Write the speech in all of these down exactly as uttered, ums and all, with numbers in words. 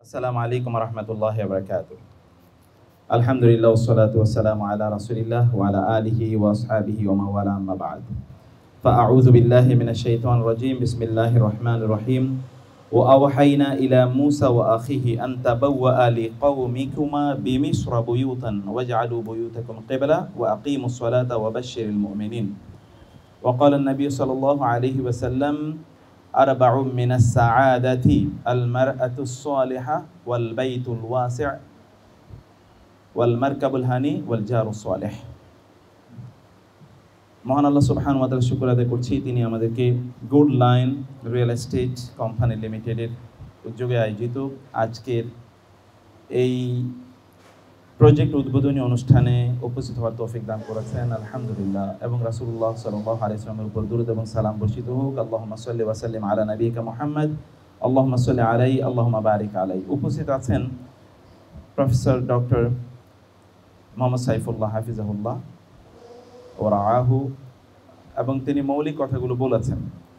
আসসালামু আলাইকুম ওয়া রাহমাতুল্লাহি ওয়া বারাকাতুহু। আলহামদুলিল্লাহ ওয়াসসালাতু ওয়াসসালামু আলা রাসূলিল্লাহ ওয়া আলা আলিহি ওয়া আসহাবিহি ওয়া মান ওয়ালা আম্মা বা'দ। ফাআউযু বিল্লাহি মিনাশ শাইতানির রাজীম। বিসমিল্লাহির রাহমানির রাহিম। ওয়া আওহাইনা ইলা মূসা ওয়া আখিহি আন তাবাওয়া লিকাওমিকুমা বিমিসরা বুয়ুতান ওয়াজআলু বুয়ুতাকুম কিবলা ওয়া আকিমুস সালাতা ওয়া বাশশিরিল মুমিনিন। ওয়া ক্বালা an-নাবিয়্যু সাল্লাল্লাহু আলাইহি ওয়া সাল্লাম আরবাউ মিনাস সাআদাতি আল মারআতুস সালিহা ওয়াল বাইতুল ওয়াসি' ওয়াল মারকাবুল হানি ওয়াল জারুস সালিহ। মহান আল্লাহ সুবহানাহু ওয়া তাআলা শুকর আদায় করছি, তিনি আমাদেরকে Good Line Real Estate Company লিমিটেডের উদ্যোগে আয়োজিত আজকের এই প্রজেক্ট উদ্বোধনী অনুষ্ঠানে উপস্থিত হওয়ার তৌফিক দান করেছেন, আলহামদুলিল্লাহ। এবং রাসূলুল্লাহ সাল্লাল্লাহু আলাইহি ওয়াসাল্লামের উপর দুরূদ এবং সালাম বর্ষিত হোক। আল্লাহুম্মা সাল্লি ওয়া সাল্লিম আলা নাবিয়িকা মুহাম্মদ, আল্লাহুম্মা সাল্লি আলাইহি, আল্লাহুম্মা বারিক আলাইহি। উপস্থিত আছেন প্রফেসর ডক্টর মোহাম্মদ সাইফুল্লাহ হাফিজাহুল্লাহ ওয়া রাআহু, এবং তিনি মৌলিক কথাগুলো বলেছেন।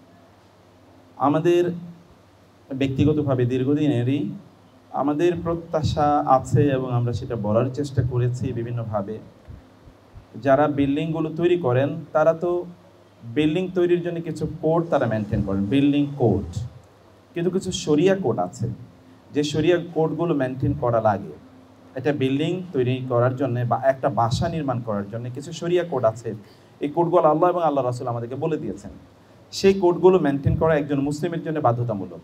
আমাদের ব্যক্তিগতভাবে দীর্ঘদিনেরই আমাদের প্রত্যাশা আছে এবং আমরা সেটা বলার চেষ্টা করেছি বিভিন্নভাবে। যারা বিল্ডিংগুলো তৈরি করেন তারা তো বিল্ডিং তৈরির জন্য কিছু কোড তারা মেনটেন করেন, বিল্ডিং কোড, কিন্তু কিছু শরিয়া কোড আছে যে শরিয়া কোডগুলো মেনটেন করা লাগে। এটা বিল্ডিং তৈরি করার জন্য বা একটা বাসা নির্মাণ করার জন্য কিছু শরিয়া কোড আছে। এই কোডগুলো আল্লাহ এবং আল্লাহ রাসূল আমাদেরকে বলে দিয়েছেন। সেই কোডগুলো মেনটেন করা একজন মুসলিমের জন্য বাধ্যতামূলক।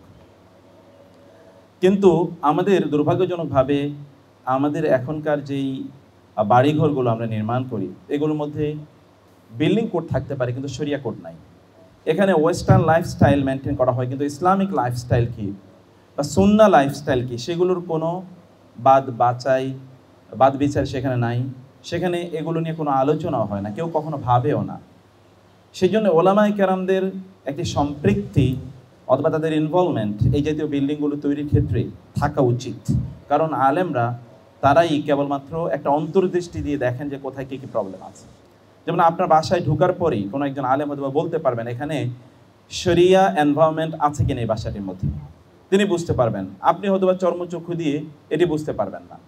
কিন্তু আমাদের দুর্ভাগ্যজনকভাবে আমাদের এখনকার যেই বাড়িঘরগুলো আমরা নির্মাণ করি এগুলোর মধ্যে বিল্ডিং কোড থাকতে পারে কিন্তু শরিয়া কোড নাই। এখানে ওয়েস্টার্ন লাইফস্টাইল মেনটেন করা হয় কিন্তু ইসলামিক লাইফস্টাইল কী বা সুন্নাহ লাইফস্টাইল কী সেগুলোর কোনো বাদ বাচাই বাদ বিচার সেখানে নাই। সেখানে এগুলো নিয়ে কোনো আলোচনাও হয় না, কেউ কখনো ভাবেও না। সেই জন্য ওলামায়ে কেরামদের একটি সম্পৃক্তি অথবা তাদের ইনভলভমেন্ট এই জাতীয় বিল্ডিংগুলো তৈরির ক্ষেত্রে থাকা উচিত। কারণ আলেমরা তারাই কেবলমাত্র একটা অন্তর্দৃষ্টি দিয়ে দেখেন যে কোথায় কী কী প্রবলেম আছে। যেমন আপনার বাসায় ঢোকার পরেই কোনো একজন আলেম অথবা বলতে পারবেন এখানে শরিয়া এনভায়রনমেন্ট আছে কিনা এই বাসাটির মধ্যে, তিনি বুঝতে পারবেন। আপনি হয়তো বা চর্মচক্ষু দিয়ে এটি বুঝতে পারবেন না,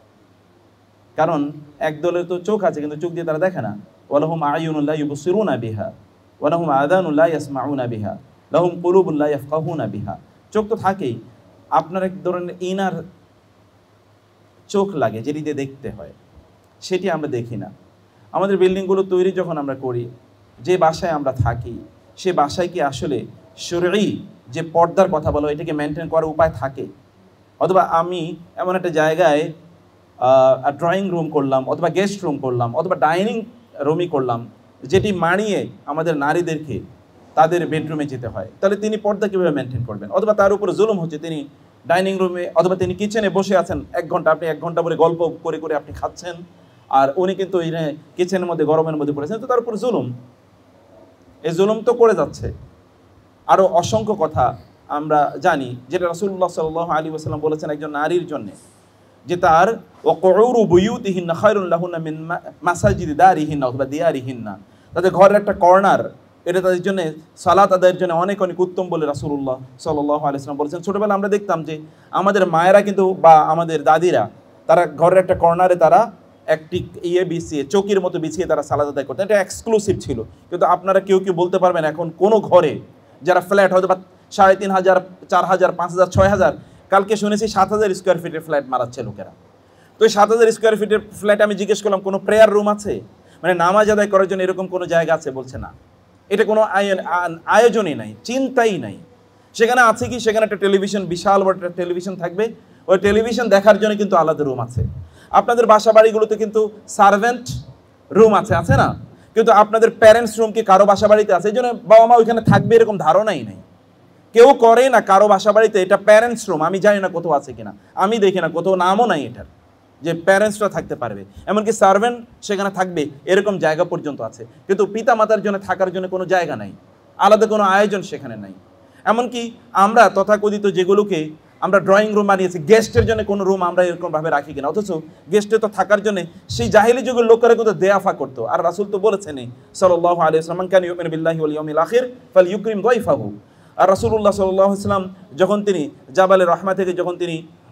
কারণ একদলের তো চোখ আছে কিন্তু চোখ দিয়ে তারা দেখে না। ওয়ালাহুম আয়ুনুন লা ইউবসিরুনা বিহা ওয়ালাহুম আযানুন লা ইয়াসমাউনা বিহা লাহুম কুলুবুন লা ইয়াফকাহুনা বিহা। চোখ তো থাকেই, আপনার এক ধরনের ইনার চোখ লাগে যেটি দিয়ে দেখতে হয়, সেটি আমরা দেখি না। আমাদের বিল্ডিংগুলো তৈরি যখন আমরা করি, যে বাসায় আমরা থাকি সে বাসায় কি আসলে শরঈ যে পর্দার কথা বলো এটাকে মেনটেন করার উপায় থাকে? অথবা আমি এমন একটা জায়গায় ড্রয়িং রুম করলাম অথবা গেস্ট রুম করলাম অথবা ডাইনিং রুমই করলাম যেটি মানিয়ে আমাদের নারীদেরকে তাদের বেডরুমে যেতে হয়, তাহলে তিনি পর্দা কীভাবে মেনটেন করবেন? অথবা তার উপরে জুলুম হচ্ছে, তিনি ডাইনিং রুমে অথবা তিনি কিচেনে বসে আছেন এক ঘন্টা, আপনি এক ঘন্টা পরে গল্প করে করে আপনি খাচ্ছেন, আর উনি কিন্তু এই কিচেনের মধ্যে গরমের মধ্যে পড়েছেন, তো তার উপরে জুলুম। এই জুলুম তো করে যাচ্ছে। আরও অসংখ্য কথা আমরা জানি যেটা রাসূলুল্লাহ সাল্লাল্লাহু আলাইহি ওয়াসাল্লাম বলেছেন একজন নারীর জন্য, যে তার ওয়াকুরু বুয়ুতিহিন্না খায়রুন লাহুন্না মিন মাসাজিদি দারিহিন্না অথবা দিয়ারিহিন্না, তাদের ঘরের একটা কর্নার এটা তাদের জন্য সালাত আদায়ের জন্য অনেক অনেক উত্তম বলে রাসূলুল্লাহ সাল্লাল্লাহু আলাইহি ওয়াসাল্লাম বলেছেন। ছোটবেলা আমরা দেখতাম যে আমাদের মায়েরা কিন্তু বা আমাদের দাদিরা তারা ঘরের একটা কর্নারে তারা একটি ইয়ে বিছিয়ে চৌকির মতো বিছিয়ে তারা সালাত আদায় করতেন, এটা এক্সক্লুসিভ ছিল। কিন্তু আপনারা কেউ কেউ বলতে পারবেন এখন কোনো ঘরে যারা ফ্ল্যাট হয়তো বা সাড়ে তিন হাজার চার হাজার পাঁচ হাজার ছয় হাজার কালকে শুনেছি সাত হাজার স্কোয়ার ফিটের ফ্ল্যাট মারাচ্ছে লোকেরা। তো এই সাত হাজার স্কোয়ার ফিটের ফ্ল্যাটে আমি জিজ্ঞেস করলাম কোনো প্রেয়ার রুম আছে, মানে নামাজ আদায় করার জন্য এরকম কোনো জায়গা আছে? বলছে না, এটা কোনো আয়োজনই নাই, চিন্তাই নাই। সেখানে আছে কি, সেখানে একটা টেলিভিশন, বিশাল বড় একটা টেলিভিশন থাকবে, ওই টেলিভিশন দেখার জন্য কিন্তু আলাদা রুম আছে। আপনাদের বাসা বাড়িগুলোতে কিন্তু সার্ভেন্ট রুম আছে, আছে না? কিন্তু আপনাদের প্যারেন্টস রুম কি কারো বাসা বাড়িতে আছে? এই জন্য বাবা মা ওইখানে থাকবে এরকম ধারণাই নেই, কেউ করে না কারো বাসা বাড়িতে এটা প্যারেন্টস রুম। আমি জানি না কোথাও আছে কিনা, আমি দেখি না কোথাও, নামও নাই এটার যে প্যারেন্টসরা থাকতে পারবে, এমনকি সার্ভেন্ট সেখানে থাকবে এরকম জায়গা পর্যন্ত আছে। কিন্তু পিতা মাতার জন্য থাকার জন্য কোনো জায়গা নাই, আলাদা কোনো আয়োজন সেখানে নাই। এমনকি আমরা তথাকথিত যেগুলোকে আমরা ড্রয়িং রুম বানিয়েছি, গেস্টের জন্য কোনো রুম আমরা এরকমভাবে রাখি কিনা, অথচ গেস্টে তো থাকার জন্য সেই জাহিলি যুগের লোকেরা কিন্তু দেয়াফা করতো। আর রাসূল তো বলেছেনই সাল্লাল্লাহু আলাইহি ওয়াসাল্লাম, মান কানা ইউমিনু বিল্লাহি ওয়াল ইয়াউমিল আখির ফালইউকরিম দাইফাহু। আর রাসূলুল্লাহ সাল্লাল্লাহু আলাইহি ওয়াসাল্লাম যখন তিনি জাবালে রহমা থেকে যখন তিনি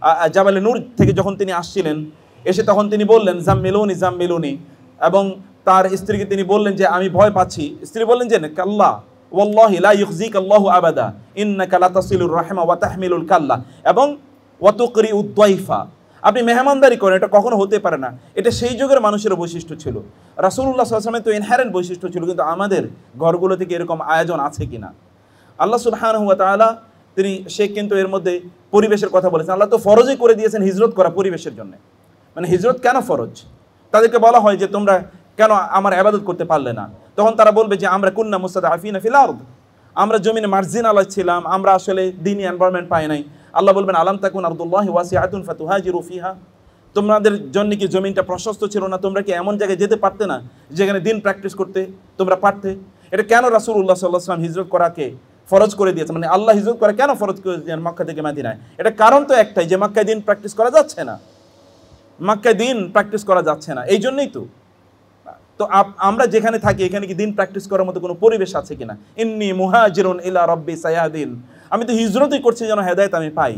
জাবালে নূর থেকে যখন তিনি আসছিলেন, এসে তখন তিনি বললেন জাম্মিলুনি জাম্মিলুনি, এবং তার স্ত্রীকে তিনি বললেন যে আমি ভয় পাচ্ছি। স্ত্রী বললেন যে কাল্লা ওয়াল্লাহি লা ইউখজিকা আল্লাহু আবাদা ইন্নাকা লা তাসিলুর রাহমা ওয়া তাহমিলুল কাল্লা, এবং ওয়া তুকরিউদ দাইফা, আপনি মেহমানদারি করেন, এটা কখনো হতে পারে না। এটা সেই যুগের মানুষের বৈশিষ্ট্য ছিল। রাসূলুল্লাহ সাল্লাল্লাহু আলাইহি ওয়াসাল্লামের তো ইনহেরেন্ট বৈশিষ্ট্য ছিল, কিন্তু আমাদের ঘরগুলো থেকে এরকম আয়োজন আছে কিনা? আল্লাহ সুবহানাহু ওয়া তাআলা তিনি সে কিন্তু এর মধ্যে পরিবেশের কথা বলেছেন। আল্লাহ তো ফরজই করে দিয়েছেন হিজরত করা পরিবেশের জন্য। মানে হিজরত কেন ফরজ? তাদেরকে বলা হয় যে তোমরা কেন আমার ইবাদত করতে পারলে না? তখন তারা বলবে যে আমরা কুন্না মুস্তাদআফিনা ফিল আরদ, আমরা জমিনে মার্জিন আলাহ ছিলাম, আমরা আসলে দ্বীনি এনভায়রনমেন্ট পাই নাই। আল্লাহ বলবেন আলাম তাকুন আরদুল্লাহি ওয়াসিআতুন ফাতুহাজিরু ফিহা, তোমাদের জন্য কি জমিনটা প্রশস্ত ছিল না? তোমরা কি এমন জায়গায় যেতে পারতে না যেখানে দিন প্র্যাকটিস করতে তোমরা পারতে? এটা কেন রাসূলুল্লাহ সাল্লাল্লাহু আলাইহি ওয়াসাল্লাম হিজরত করাকে ফরজ করে দিয়েছে? মানে আল্লাহ হিজরত করা কেন ফরজ করে দিয়েছেন মক্কা থেকে মদিনায়? এটা কারণ তো একটাই, যে মক্কায় দিন প্র্যাকটিস করা যাচ্ছে না, মক্কায় দিন প্র্যাকটিস করা যাচ্ছে না, এই জন্যই তো। তো আমরা যেখানে থাকি এখানে কি দিন প্র্যাকটিস করার মতো কোনো পরিবেশ আছে কিনা? ইন্নী মুহাজিরুন ইলা রাব্বি সায়াদিন, আমি তো হিজরতই করছি যেন হেদায়েত আমি পাই।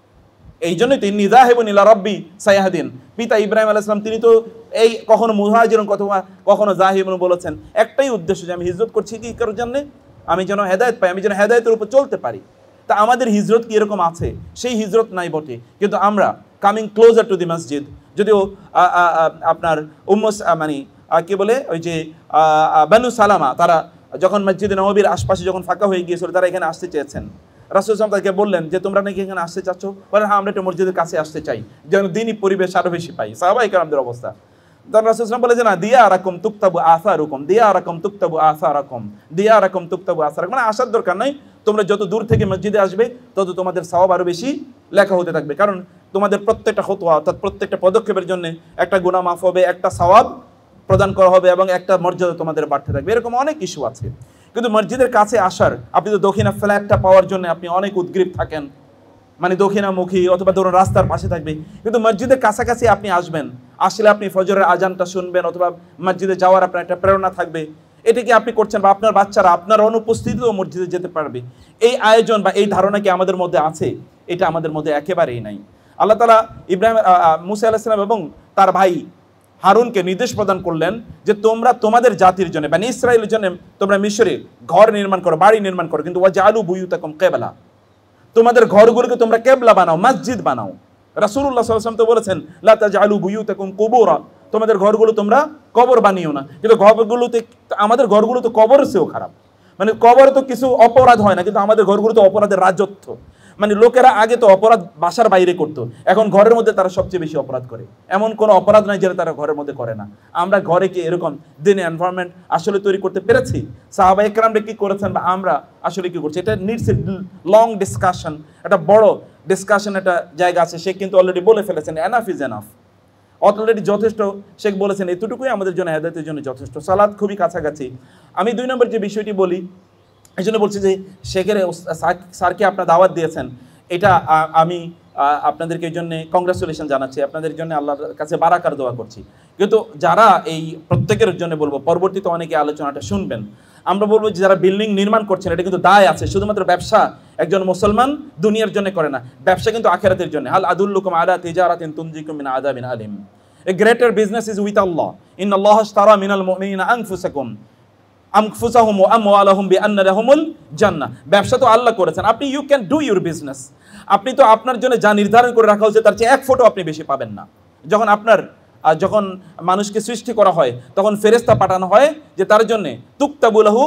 এই জন্যই তো ইন্নী যাহিবুন ইলা রাব্বি সায়াদিন। পিতা ইব্রাহিম আলাইহিস সালাম তিনি তো এই কখনো মুহাজিরুন কখনো কখনো যাহিবুন বলেছেন, একটাই উদ্দেশ্য যে আমি হিজরত করছি কি করার জন্য? আমি যেন হেদায়েত পাই, আমি যেন হেদায়েতের উপর চলতে পারি। তা আমাদের হিজরত কি এরকম আছে? সেই হিজরত নাই বটে, কিন্তু আমরা কামিং ক্লোজার টু দি মসজিদ, যদিও আপনার উম্মুস মানে কি বলে ওই যে বানু সালামা, তারা যখন মসজিদে নববীর আশপাশে যখন ফাঁকা হয়ে গিয়েছিল, তারা এখানে আসতে চেয়েছেন। রাসূল সাল্লাল্লাহু আলাইহি ওয়াসাল্লাম তাকে বললেন যে তোমরা নাকি এখানে আসতে চাচ্ছ? বলেন হ্যাঁ, আমরা একটু মসজিদের কাছে আসতে চাই যেন দিনই পরিবেশ আরো বেশি পাই। সাহাবায়ে কেরামদের অবস্থা, তখন রাসূল সাল্লাল্লাহু আলাইহি ওয়াসাল্লাম বলে যে না, দিয়ারাকুম তুকতাবু আসারুকুম, দিয়ারাকুম তুকতাবু আসারাকুম, দিয়ারাকুম তুকতাবু আসারাকুম, মানে আসার দরকার নাই, তোমরা যত দূর থেকে মসজিদে আসবে তত তোমাদের সওয়াব আরো বেশি লেখা হতে থাকবে, কারণ তোমাদের প্রত্যেকটা খুতওয়া অর্থাৎ প্রত্যেকটা পদক্ষেপের জন্য একটা গুনাহ মাফ হবে, একটা সওয়াব প্রদান করা হবে, এবং একটা মর্যাদা তোমাদের বাড়তে থাকবে। এরকম অনেক ইস্যু আছে। কিন্তু মসজিদের কাছে আসার, আপনি তো দক্ষিণা ফ্ল্যাটটা পাওয়ার জন্য আপনি অনেক উদ্গ্রীব থাকেন, মানে দক্ষিণামুখী অথবা ধরুন রাস্তার পাশে থাকবে, কিন্তু মসজিদের কাছাকাছি আপনি আসবেন, আসলে আপনি ফজরের আজানটা শুনবেন অথবা মসজিদে যাওয়ার আপনার একটা প্রেরণা থাকবে। এটা কি আপনি করছেন? বা আপনার বাচ্চারা আপনার অনুপস্থিতিতেও মসজিদে যেতে পারবে, এই আয়োজন বা এই ধারণা কি আমাদের মধ্যে আছে? এটা আমাদের মধ্যে একেবারেই নাই। আল্লাহ তাআলা ইব্রাহিম মুসা আলাইহিস সালাম এবং তার ভাই হারুনকে নির্দেশ প্রদান করলেন যে তোমরা তোমাদের জাতির জন্য বনি ইসরাঈলের জন্য তোমরা মিশরে ঘর নির্মাণ করো, বাড়ি নির্মাণ করো, কিন্তু ওয়াজআলু বুয়ুতাকুম কিবলা, তোমাদের ঘরগুলোকে তোমরা কিবলা বানাও, মসজিদ বানাও। রাসূলুল্লাহ সাল্লাল্লাহু আলাইহি ওয়াসাল্লাম তো বলেছেন লা তাজআলু বুয়ুতাকুম কুবুরা, তোমাদের ঘরগুলো তোমরা কবর বানিও না। কিন্তু ঘরগুলোতে, আমাদের ঘরগুলো তো কবরের চেয়েও খারাপ। মানে কবরে তো কিছু অপরাধ হয় না, কিন্তু আমাদের ঘরগুলো তো অপরাধের রাজত্ব। মানে লোকেরা আগে তো অপরাধ বাসার বাইরে করতো, এখন ঘরের মধ্যে তারা সবচেয়ে বেশি অপরাধ করে। এমন কোনো অপরাধ নাই যেটা তারা ঘরের মধ্যে করে না। আমরা ঘরে কি এরকম দিনে এনভায়রনমেন্ট আসলে তৈরি করতে পেরেছি? সাহাবায়ে কেরামরা কি করেছেন বা আমরা আসলে কি করছি? এটা নিডস এ লং ডিসকাশন, একটা বড় ডিসকাশন, একটা জায়গা আছে। সে কিন্তু অলরেডি বলে ফেলেছেন এনাফ ইজ এনাফ, অলরেডি যথেষ্ট। শেখ বলেছেন এতটুকুই আমাদের জন্য হেদায়েতের জন্য যথেষ্ট। সালাত খুবই কাছাকাছি। আমি দুই নম্বর যে বিষয়টি বলি, এই জন্য বলছি যে শেখের স্যারকে আপনার দাওয়াত দিয়েছেন, এটা আমি আপনাদেরকে এই জন্যে কংগ্রাচুলেশন জানাচ্ছি, আপনাদের জন্য আল্লাহর কাছে বারাকার দোয়া করছি। কিন্তু যারা এই প্রত্যেকের জন্য বলবো, পরবর্তীতে অনেকে আলোচনাটা শুনবেন, আমরা বলবো যে যারা বিল্ডিং নির্মাণ করছেন, এটা কিন্তু দায় আছে। শুধুমাত্র ব্যবসা একজন মুসলমান দুনিয়ার জন্য করে না, ব্যবসা কিন্তু আখিরাতের জন্য। হাল আদুল্লুকুম আলা তিজারাতিন তুনজিকুম মিন আযাবিন আলিম, a greater business is with Allah. ইন্নাল্লাহা আশতারা মিনাল মুমিনিনা আনফুসাকুম আনফুসাহুম ওয়া আমওয়ালাহুম বিআন্না লাহুমুল জান্নাহ। ব্যবসা তো আল্লাহ করেছেন, আপনি you can do your business. আপনি তো আপনার জন্য যা নির্ধারণ করে রাখা হয়েছে তার চেয়ে এক ফোঁটা আপনি বেশি পাবেন না। যখন আপনার যখন মানুষকে সৃষ্টি করা হয় তখন ফেরেশতা পাঠানো হয় যে তার জন্য তুকতাবু লাহু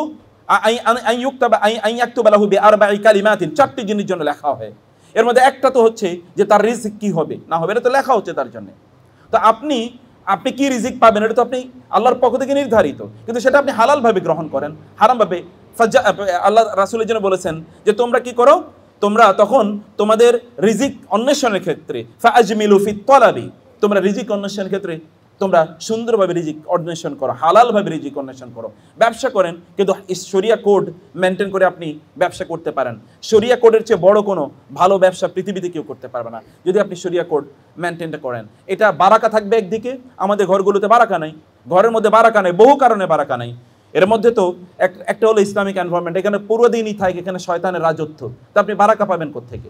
আন ইউকতাবা আন ইয়াকতুবা লাহু বিআরবা'i কালিমাতিন, চারটি জিনিসের জন্য লেখা হয়। এর মধ্যে একটা তো হচ্ছে যে তার রিজিক কি হবে না হবে, এটা তো লেখা হচ্ছে তার জন্য। তো আপনি আপনি কি রিজিক পাবেন এটা তো আপনি আল্লাহর পক্ষ থেকে নির্ধারিত, কিন্তু সেটা আপনি হালালভাবে গ্রহণ করেন, হারামভাবে আল্লাহ রাসূলের জন্য বলেছেন যে তোমরা কি করো, তোমরা তখন তোমাদের রিজিক অন্বেষণের ক্ষেত্রে ফাআজমিলু ফিত তালাবি, তোমরা রিজিক অন্বেষণের ক্ষেত্রে তোমরা সুন্দরভাবে রিজিক অন্বেষণ করো, হালালভাবে রিজিক অন্বেষণ করো। ব্যবসা করেন কিন্তু শরিয়া কোড মেনটেন করে আপনি ব্যবসা করতে পারেন। শরিয়া কোডের চেয়ে বড় কোনো ভালো ব্যবসা পৃথিবীতে কেউ করতে পারবে না যদি আপনি শরিয়া কোড মেনটেনটা করেন। এটা বারাকা থাকবে একদিকে, আমাদের ঘরগুলোতে বারাকা নাই, ঘরের মধ্যে বারাকা নাই, বহু কারণে বারাকা নাই। এর মধ্যে তো একটা হলো ইসলামিক এনভায়রনমেন্ট, এখানে পুরো দিনই থাকে, এখানে শয়তানের রাজত্ব, তা আপনি বারাকা পাবেন কোত্থেকে?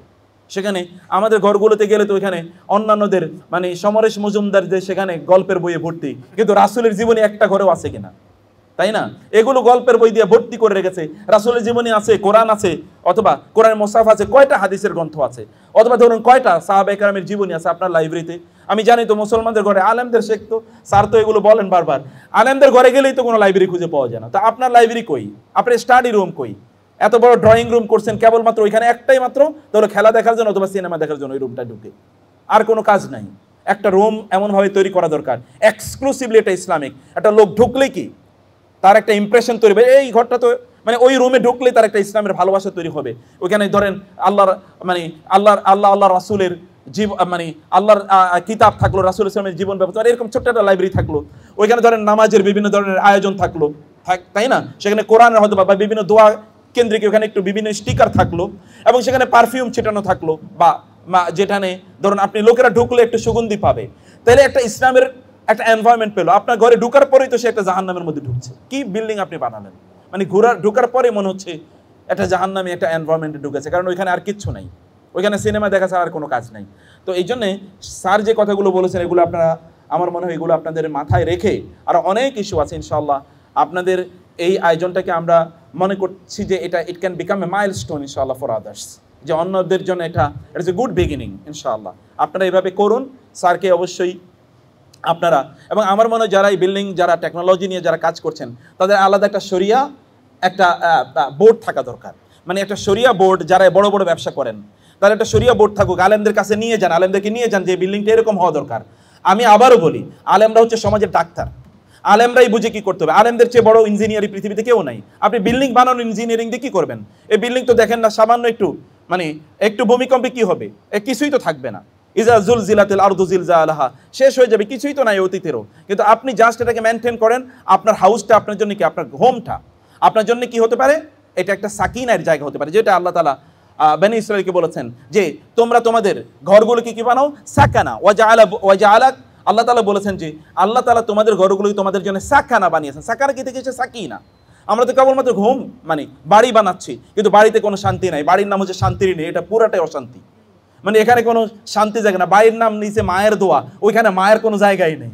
সেখানে আমাদের ঘরগুলোতে গেলে তো ওইখানে অন্যান্যদের মানে সমরেশ মজুমদার যে সেখানে গল্পের বইয়ে ভর্তি, কিন্তু রাসূলের জীবনী একটা ঘরেও আছে কিনা, তাই না? এগুলো গল্পের বই দিয়ে ভর্তি করে রেখেছে। রাসূলের জীবনী আছে, কোরআন আছে, অথবা কোরআনের মুসাফ আছে, কয়টা হাদিসের গ্রন্থ আছে, অথবা ধরুন কয়টা সাহাবায়ে কেরামের জীবনী আছে আপনার লাইব্রেরিতে। আমি জানি তো মুসলমানদের ঘরে আলেমদের শেখ তো স্যার তো এগুলো বলেন বারবার, আলেমদের ঘরে গেলেই তো কোনো লাইব্রেরি খুঁজে পাওয়া যায় না। তো আপনার লাইব্রেরি কই, আপনার স্টাডি রুম কই? এত বড় ড্রয়িং রুম করছেন কেবলমাত্র ওইখানে একটাই মাত্র, তাহলে খেলা দেখার জন্য অথবা সিনেমা দেখার জন্য ওই রুমটা ঢুকে, আর কোনো কাজ নাই। একটা রুম এমনভাবে তৈরি করা দরকার এক্সক্লুসিভলি এটা ইসলামিক, একটা লোক ঢুকলে কি তার একটা ইমপ্রেশন তৈরি হবে, এই ঘরটা তো মানে ওই রুমে ঢুকলে তার একটা ইসলামের ভালোবাসা তৈরি হবে। ওইখানে ধরেন আল্লাহর মানে আল্লাহর আল্লাহ আল্লাহ রাসূলের জীব মানে আল্লাহর কিতাব থাকলো, রাসূল ইসলামের জীবন ব্যবস্থা, এরকম ছোট্ট একটা লাইব্রেরি থাকলো। ওইখানে ধরেন নামাজের বিভিন্ন ধরনের আয়োজন থাকলো, তাই না? সেখানে কোরআনের হয়তো বা বিভিন্ন দোয়া কেন্দ্রিক ওখানে একটু বিভিন্ন স্টিকার থাকলো, এবং সেখানে পারফিউম ছিটানো থাকলো, বা যেখানে ধরুন আপনি লোকেরা ঢুকলে একটু সুগন্ধি পাবে, তাহলে একটা ইসলামের একটা এনভায়রনমেন্ট পেলো। আপনার ঘরে ঢুকার পরেই তো সে একটা জাহান্নামের মধ্যে ঢুকছে। কি বিল্ডিং আপনি বানালেন, মানে ঘোরার ঢুকার পরে মনে হচ্ছে একটা জাহান্নামী একটা এনভায়রনমেন্টে ঢুকেছে, কারণ ওইখানে আর কিচ্ছু নাই, ওইখানে সিনেমা দেখা ছাড়া আর কোনো কাজ নাই। তো এই জন্যে স্যার যে কথাগুলো বলেছেন এগুলো আপনারা, আমার মনে হয় এগুলো আপনাদের মাথায় রেখে, আর অনেক ইস্যু আছে ইনশাআল্লাহ। আপনাদের এই আয়োজনটাকে আমরা মনে করছি যে এটা it can become a milestone ইনশাআল্লাহ ফর আদার্স, যে অন্যদের জন্য এটা ইটস এ গুড বিগিনিং ইনশাআল্লাহ। আপনারা এইভাবে করুন, স্যারকে অবশ্যই আপনারা, এবং আমার মনে হয় যারা এই বিল্ডিং, যারা টেকনোলজি নিয়ে যারা কাজ করছেন, তাদের আলাদা একটা শরিয়া একটা বোর্ড থাকা দরকার। মানে একটা শরিয়া বোর্ড, যারা বড় বড় ব্যবসা করেন তাদের একটা শরিয়া বোর্ড থাকুক, আলেমদের কাছে নিয়ে যান, আলেমদেরকে নিয়ে যান যে বিল্ডিংটা এরকম হওয়া দরকার। আমি আবারও বলি, আলেমরা হচ্ছে সমাজের ডাক্তার, আলেমরাই বুঝে কি করতে হবে। আলেমদের চেয়ে বড় ইঞ্জিনিয়ার পৃথিবীতে কেউ নাই। আপনি বিল্ডিং বানানোর ইঞ্জিনিয়ারিং দিয়ে কি করবেন? এই বিল্ডিং তো দেখেন না, সামান্য একটু মানে একটু ভূমিকম্পে কি হবে, কিছুই তো থাকবে না। ইজা জুলজিলাতিল আরদু জিলজালাহা, শেষ হয়ে যাবে, কিছুই তো নাই অতীতেরও। কিন্তু আপনি জাস্ট এটাকে মেনটেন করেন। আপনার হাউসটা আপনার জন্য কি, আপনার হোমটা আপনার জন্য কি হতে পারে? এটা একটা সাকিনার জায়গা হতে পারে, যেটা আল্লাহ তাআলা বনি ইসরাঈলকে বলেছেন যে তোমরা তোমাদের ঘরগুলোকে কি বানাও? সাকানা ওয়াজআলা ওয়াজআলা। আল্লাহ তাআলা বলেছেন যে আল্লাহ তাআলা তোমাদের ঘরগুলোকে তোমাদের জন্য সাকানা বানিয়েছেন। সাকানা কি থেকে এসেছে? সাকিনা। আমরা তো কেবলমাত্র ঘুম মানে বাড়ি বানাচ্ছি, কিন্তু বাড়িতে কোনো শান্তি নাই। বাড়ির নাম হচ্ছে শান্তির নেই, এটা পুরাটাই অশান্তি। মানে এখানে কোনো শান্তি জায়গা না। বাড়ির নাম নিচে মায়ের দোয়া, ওইখানে মায়ের কোনো জায়গায় নেই।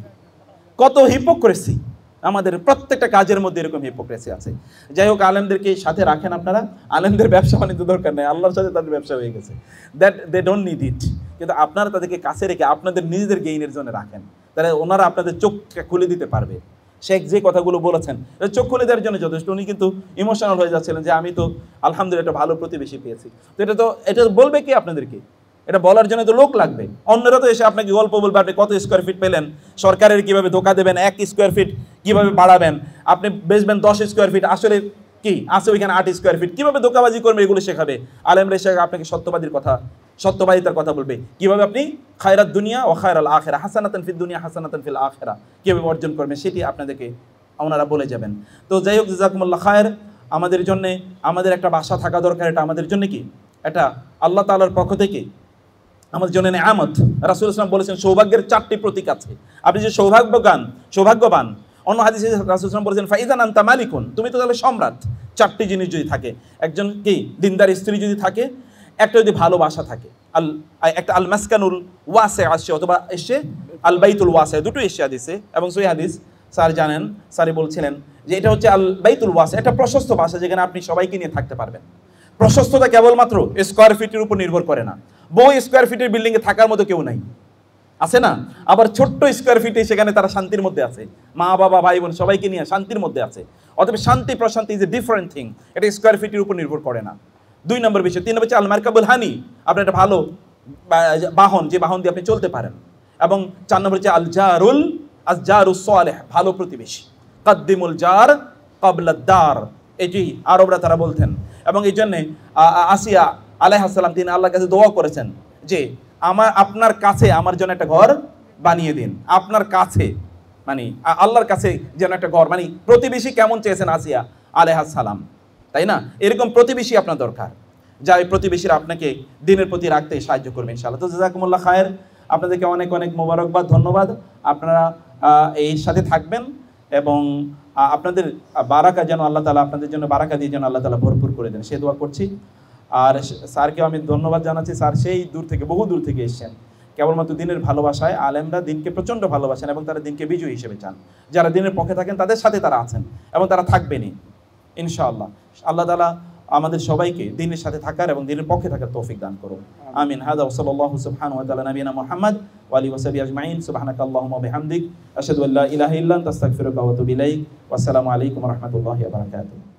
কত হিপোক্রেসি! আমাদের প্রত্যেকটা কাজের মধ্যে এরকম হিপোক্রেসি আছে। যাই হোক, আলেমদেরকে সাথে রাখেন আপনারা। আলেমদের ব্যবসা বাণিজ্য দরকার নেই, আল্লাহর সাথে তাদের ব্যবসা হয়ে গেছে, that they don't need it. কিন্তু আপনারা তাদেরকে কাছে রেখে আপনাদের নিজেদের গেইনের জন্য রাখেন, তাহলে ওনারা আপনাদের চোখটা খুলে দিতে পারবে। শেখ যে কথাগুলো বলেছেন চোখ খুলে দেওয়ার জন্য যথেষ্ট। উনি কিন্তু ইমোশনাল হয়ে যাচ্ছিলেন যে আমি তো আলহামদুলিল্লাহ একটা ভালো প্রতিবেশী পেয়েছি। তো এটা তো এটা বলবে কি আপনাদেরকে? এটা বলার জন্য তো লোক লাগবে। অন্যরা তো এসে আপনাকে গল্প বলবে, আপনি কত স্কোয়ার ফিট পেলেন, সরকারের কিভাবে ধোকা দেবেন, এক স্কোয়ার ফিট কিভাবে বাড়াবেন, আপনি বেচবেন দশ স্কোয়ার ফিট, আসলে কি আছে ওইখানে আট স্কোয়ার ফিট, কিভাবে ধোকাবাজি করবে এগুলো শেখাবে। আলেমরা শেখাবে আপনাকে সত্যবাদীর কথা, সত্যবাদিতার কথা বলবে, কিভাবে আপনি খায়রাত দুনিয়া ও খায়রাল আখিরা, হাসানাতান ফিদ দুনিয়া হাসানাতান ফিল আখিরা কিভাবে অর্জন করবেন সেটি আপনাদেরকে ওনারা বলে যাবেন। তো যাই হোক, জাযাকুমুল্লাহ খায়ের। আমাদের জন্যে আমাদের একটা বাসা থাকা দরকার। এটা আমাদের জন্য কি, এটা আল্লাহ তাআলার পক্ষ থেকে আমাদের জন্য নেয়ামত। রাসূল ইসলাম বলেছেন সৌভাগ্যের চারটি প্রতীক আছে। আপনি যে সৌভাগ্যবান সৌভাগ্যবান অন্য হাদিসে রাসূল ইসলাম বলেছেন ফাইজান আনতা মালিকুন, তুমি তো তাহলে সম্রাট। চারটি জিনিস যদি থাকে, একজন কি দিনদার স্ত্রী যদি থাকে, একটা যদি ভালোবাসা থাকে, আল একটা আল মাসকানুল ওয়াসি আসে, অথবা এসে আল বাইতুল ওয়াসি, দুটো এসে হাদিসে এবং সহিহ হাদিস। স্যার জানেন, স্যারই বলছিলেন যে এটা হচ্ছে আল বাইতুল ওয়াসি, একটা প্রশস্ত বাসা যেখানে আপনি সবাইকে নিয়ে থাকতে পারবেন। প্রশস্ততা কেবলমাত্র স্কোয়ার ফিটের উপর নির্ভর করে না। বহু স্কোয়ার ফিটের বিল্ডিংয়ে থাকার মতো কেউ নাই, আছে না? আবার ছোট্ট স্কোয়ার ফিটে সেখানে তারা শান্তির মধ্যে আছে, মা বাবা ভাই বোন সবাইকে নিয়ে শান্তির মধ্যে আছে। অতএব শান্তি প্রশান্তি ইজ এ ডিফারেন্ট থিং, এটা স্কোয়ার ফিটের উপর নির্ভর করে না। দুই নম্বর বিষয়। তিন নম্বর হচ্ছে আল মারকাবুল হানি, আপনার একটা ভালো বাহন, যে বাহন দিয়ে আপনি চলতে পারেন। এবং চার নম্বর হচ্ছে আল জারুল আজ জারুস সালেহ, ভালো প্রতিবেশী। কাদ্দিমুল জার ক্বাবলাদ দার, এটি আরবরা তারা বলতেন। এবং এই জন্যে আসিয়া আলাইহিস সালাম তিনি আল্লাহর কাছে দোয়া করেছেন যে আমার আপনার কাছে আমার জন্য একটা ঘর বানিয়ে দিন। আপনার কাছে মানে আল্লাহর কাছে যেন একটা ঘর, মানে প্রতিবেশী কেমন চেয়েছেন আসিয়া আলাইহিস সালাম, তাই না? এরকম প্রতিবেশী আপনার দরকার, যা এই প্রতিবেশীরা আপনাকে দিনের প্রতি রাখতে সাহায্য করবে ইনশাআল্লাহ। তো জাযাকুমুল্লাহ খায়ের, আপনাদেরকে অনেক অনেক মোবারকবাদ, ধন্যবাদ। আপনারা এর সাথে থাকবেন এবং আপনাদের বারাকা যেন আল্লাহ তাআলা আপনাদের জন্য বারাকা দিয়ে যেন আল্লাহ তাআলা ভরপুর করে দেন, সে দোয়া করছি। আর স্যারকেও আমি ধন্যবাদ জানাচ্ছি, স্যার সেই দূর থেকে বহু দূর থেকে এসেছেন কেবলমাত্র দিনের ভালোবাসায়। আলেমরা দিনকে প্রচণ্ড ভালোবাসেন এবং তারা দিনকে বিজয়ী হিসেবে চান। যারা দিনের পক্ষে থাকেন তাদের সাথে তারা আছেন এবং তারা থাকবেনই ইনশাআল্লাহ। আল্লাহ তাআলা আমাদের সবাইকে দিনের সাথে থাকার এবং দিনের পক্ষে থাকার তৌফিক দান করুন। আমিন। হাদা ওয়া সাল্লাল্লাহু সুবহানাহু ওয়া তাআলা নবিয়ানা মুহাম্মদ ওয়া আলিহি ওয়া সাহবিহি আজমাইন। সুবহানাকাল্লাহুম্মা ওয়া বিহামদিক আশহাদু আল্লা ইলাহা ইল্লা আনতা আস্তাগফিরুকা ওয়া আতুবু ইলাইক। ওয়া আসসালামু আলাইকুম ওয়া রাহমাতুল্লাহি ওয়া বারাকাতুহু।